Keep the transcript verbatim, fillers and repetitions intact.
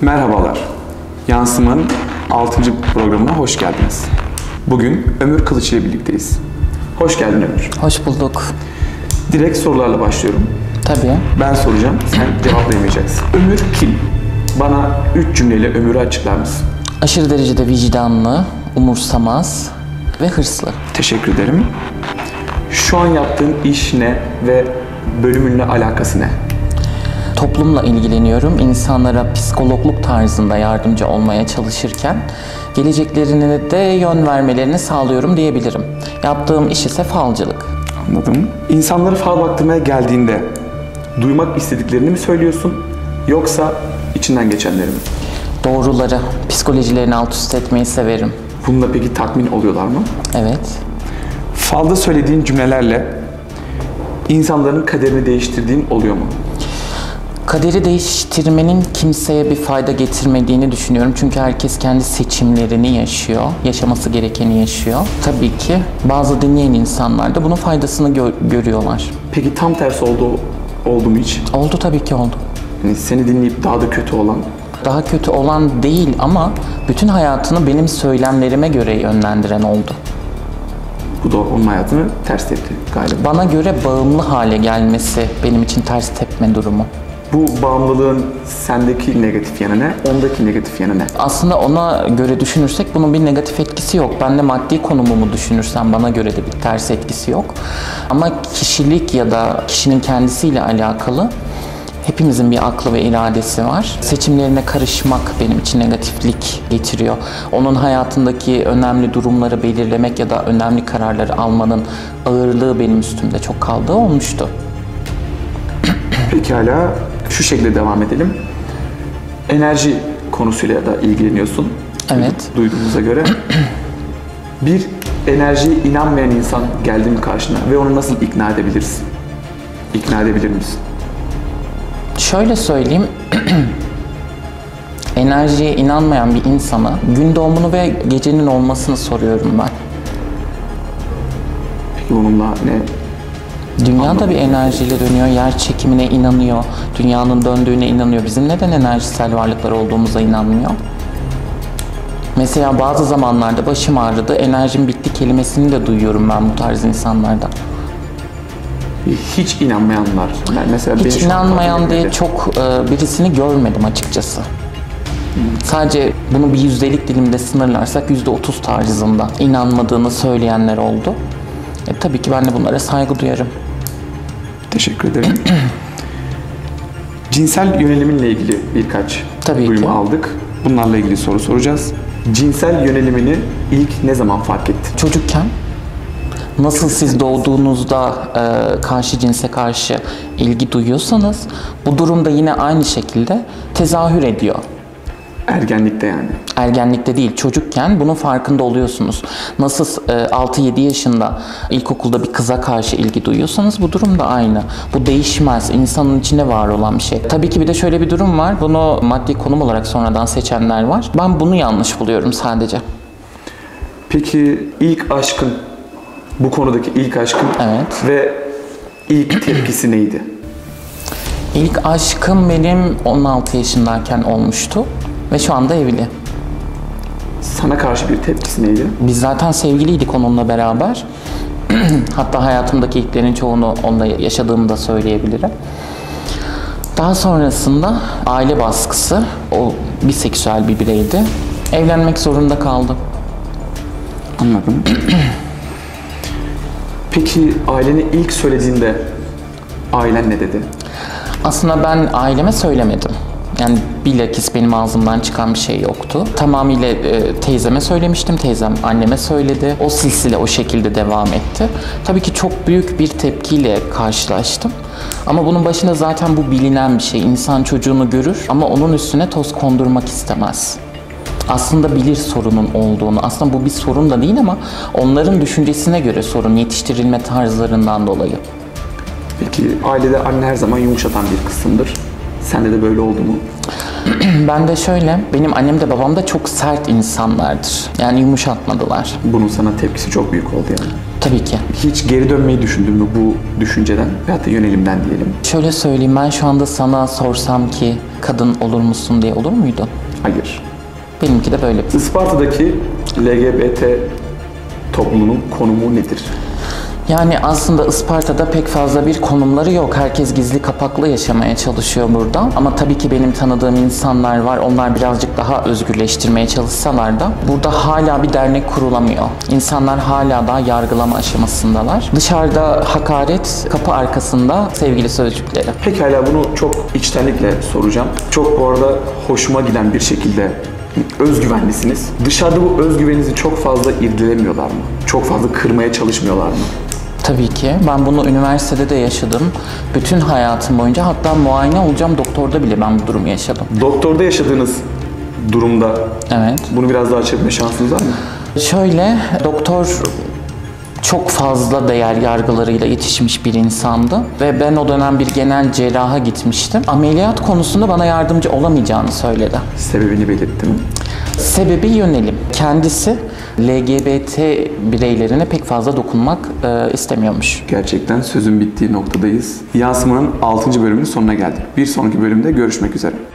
Merhabalar, Yansımanın altıncı programına hoş geldiniz. Bugün Ömür Kılıç ile birlikteyiz. Hoş geldin Ömür. Hoş bulduk. Direkt sorularla başlıyorum. Tabii. Ben soracağım, sen cevaplayamayacaksın. Ömür kim? Bana üç cümleyle Ömür'ü açıklar mısın? Aşırı derecede vicdanlı, umursamaz ve hırslı. Teşekkür ederim. Şu an yaptığın iş ne ve bölümünle alakası ne? Toplumla ilgileniyorum. İnsanlara psikologluk tarzında yardımcı olmaya çalışırken geleceklerine de yön vermelerini sağlıyorum diyebilirim. Yaptığım iş ise falcılık. Anladım. İnsanları fal baktırmaya geldiğinde duymak istediklerini mi söylüyorsun yoksa içinden geçenleri mi? Doğruları, psikolojilerini alt üst etmeyi severim. Bununla peki tatmin oluyorlar mı? Evet. Falda söylediğin cümlelerle insanların kaderini değiştirdiğin oluyor mu? Kaderi değiştirmenin kimseye bir fayda getirmediğini düşünüyorum. Çünkü herkes kendi seçimlerini yaşıyor, yaşaması gerekeni yaşıyor. Tabii ki bazı dinleyen insanlar da bunun faydasını gö- görüyorlar. Peki tam tersi oldu, oldu mu hiç? Oldu tabii ki oldu. Yani seni dinleyip daha da kötü olan? Daha kötü olan değil ama bütün hayatını benim söylemlerime göre yönlendiren oldu. Bu da onun hayatını ters tepti galiba. Bana göre bağımlı hale gelmesi benim için ters tepme durumu. Bu bağımlılığın sendeki negatif yanı ne, ondaki negatif yanı ne? Aslında ona göre düşünürsek bunun bir negatif etkisi yok. Ben de maddi konumumu düşünürsem bana göre de bir ters etkisi yok. Ama kişilik ya da kişinin kendisiyle alakalı hepimizin bir aklı ve iradesi var. Seçimlerine karışmak benim için negatiflik getiriyor. Onun hayatındaki önemli durumları belirlemek ya da önemli kararları almanın ağırlığı benim üstümde çok kaldığı olmuştu. Pekala, şu şekilde devam edelim. Enerji konusuyla da ilgileniyorsun. Evet. Duyduğumuza göre. Bir enerjiye inanmayan insan geldi mi karşına ve onu nasıl ikna edebilirsin? İkna edebilir misin? Şöyle söyleyeyim, enerjiye inanmayan bir insana gün doğumunu ve gecenin olmasını soruyorum ben. Peki onunla ne? Dünya da bir enerjiyle dönüyor, yer çekimine inanıyor, dünyanın döndüğüne inanıyor. Bizim neden enerjisel varlıklar olduğumuza inanmıyor? Mesela bazı zamanlarda başım ağrıdı, enerjim bitti kelimesini de duyuyorum ben bu tarz insanlardan. Hiç inanmayanlar. Yani mesela Hiç inanmayan diye çok e, birisini görmedim açıkçası. Hmm. Sadece bunu bir yüzdelik dilimde sınırlarsak yüzde otuz tarzında inanmadığını söyleyenler oldu. E, tabii ki ben de bunlara saygı duyarım. Teşekkür ederim. Cinsel yöneliminle ilgili birkaç tabii duyum ki. aldık. Bunlarla ilgili soru soracağız. Cinsel yönelimini ilk ne zaman fark ettin? Çocukken. Nasıl siz doğduğunuzda e, karşı cinse karşı ilgi duyuyorsanız bu durumda yine aynı şekilde tezahür ediyor. Ergenlikte yani. Ergenlikte değil, çocukken bunun farkında oluyorsunuz. Nasıl e, altı yedi yaşında ilkokulda bir kıza karşı ilgi duyuyorsanız bu durum da aynı. Bu değişmez, insanın içinde var olan bir şey. Tabii ki bir de şöyle bir durum var, bunu maddi konum olarak sonradan seçenler var. Ben bunu yanlış buluyorum sadece. Peki ilk aşkın, bu konudaki ilk aşkın evet. ve ilk tepkisi neydi? İlk aşkım benim on altı yaşındayken olmuştu ve şu anda evli. Sana karşı bir tepkisi neydi? Biz zaten sevgiliydik onunla beraber. Hatta hayatımdaki ilklerin çoğunu onunla yaşadığımı da söyleyebilirim. Daha sonrasında aile baskısı, o biseksüel bir bireydi. Evlenmek zorunda kaldım. Anladım. Peki ailene ilk söylediğinde ailen ne dedi? Aslında ben aileme söylemedim. Yani bilakis benim ağzımdan çıkan bir şey yoktu. Tamamıyla e, teyzeme söylemiştim, teyzem anneme söyledi. O silsile o şekilde devam etti. Tabii ki çok büyük bir tepkiyle karşılaştım. Ama bunun başında zaten bu bilinen bir şey. İnsan çocuğunu görür ama onun üstüne toz kondurmak istemez. Aslında bilir sorunun olduğunu. Aslında bu bir sorun da değil ama onların düşüncesine göre sorun, yetiştirilme tarzlarından dolayı. Peki ailede anne her zaman yumuşatan bir kısımdır. Sende de böyle oldu mu? Ben de şöyle, benim annem de babam da çok sert insanlardır. Yani yumuşatmadılar. Bunun sana tepkisi çok büyük oldu yani. Tabii ki. Hiç geri dönmeyi düşündün mü bu düşünceden veyahut da yönelimden diyelim? Şöyle söyleyeyim, ben şu anda sana sorsam ki kadın olur musun diye olur muydu? Hayır. Benimki de böyle. Isparta'daki L G B T toplumunun konumu nedir? Yani aslında Isparta'da pek fazla bir konumları yok. Herkes gizli kapaklı yaşamaya çalışıyor burada. Ama tabii ki benim tanıdığım insanlar var. Onlar birazcık daha özgürleştirmeye çalışsalar da burada hala bir dernek kurulamıyor. İnsanlar hala daha yargılama aşamasındalar. Dışarıda hakaret, kapı arkasında sevgili sözcükleri. Pekala, bunu çok içtenlikle soracağım. Çok bu arada hoşuma giden bir şekilde özgüvenlisiniz. Dışarıda bu özgüveninizi çok fazla irdelemiyorlar mı? Çok fazla kırmaya çalışmıyorlar mı? Tabii ki. Ben bunu üniversitede de yaşadım. Bütün hayatım boyunca, hatta muayene olacağım doktorda bile ben bu durumu yaşadım. Doktorda yaşadığınız durumda Evet. bunu biraz daha açabilme şansınız var mı? Şöyle, doktor çok fazla değer yargılarıyla yetişmiş bir insandı ve ben o dönem bir genel cerraha gitmiştim. Ameliyat konusunda bana yardımcı olamayacağını söyledi. Sebebini belirtti mi? Sebebi yönelim. Kendisi L G B T bireylerine pek fazla dokunmak e, istemiyormuş. Gerçekten sözün bittiği noktadayız. Yansımanın altıncı bölümünün sonuna geldik. Bir sonraki bölümde görüşmek üzere.